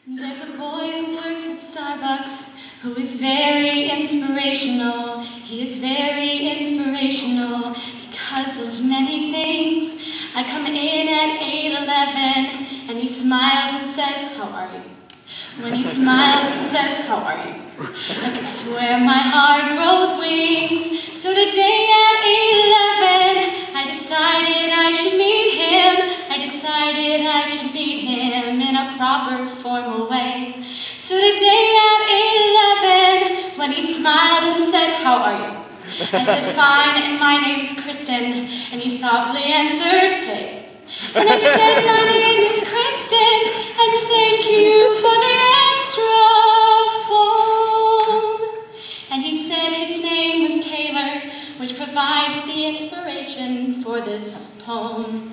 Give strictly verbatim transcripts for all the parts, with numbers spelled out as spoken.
There's a boy who works at Starbucks who is very inspirational. He is very inspirational because of many things. I come in at eight eleven and he smiles and says, "How are you?" When he smiles and says, "How are you?" I could swear my heart grows wings. So today at eight eleven I decided I should meet him. I decided I should meet him in a proper, formal way. So today at eight eleven, when he smiled and said, "How are you?" I said, "Fine, and my name's Kristen." And he softly answered, "Hey." And I said, "My name is Kristen, and thank you for the extra foam." And he said his name was Taylor, which provides the inspiration for this poem.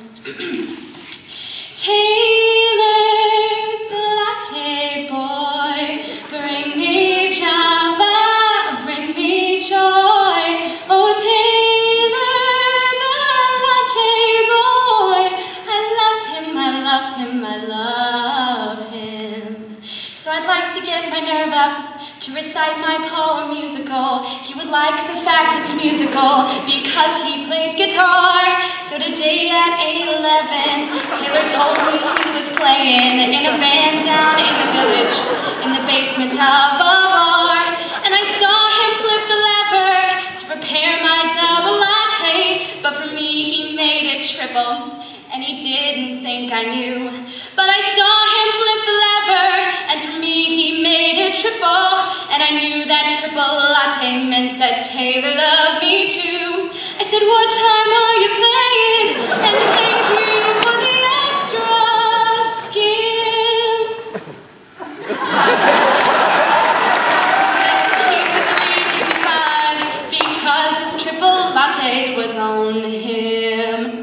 Taylor, the latte boy, bring me Java, bring me joy. Oh, Taylor, the latte boy, I love him, I love him, I love him. So I'd like to get my nerve up to recite my poem musical. He would like the fact it's musical because he plays guitar. So today at eight eleven, Taylor told me he was playing in a band down in the village, in the basement of a bar. And I saw him flip the lever to prepare my double latte, but for me he made it triple, and he didn't think I knew. But I saw him flip the lever, and for me he made it triple, and I knew that triple latte meant that Taylor loved me too. I said, "What time are you playing? And thank you for the extra skill." Keep the three fifty-five because this triple latte was on him.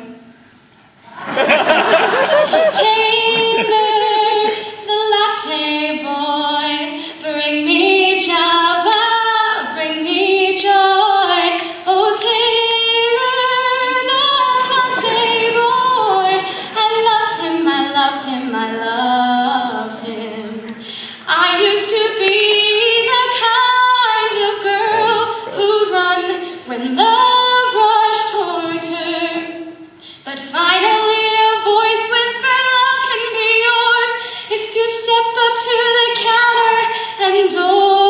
Taylor, the latte boy, bring me Java, bring me joy. Oh, Taylor, the latte boy, I love him, I love him, I love him. I used to be the kind of girl who'd run when love rushed towards her. But finally a voice whispered, "Love can be yours if you step up to the counter and door."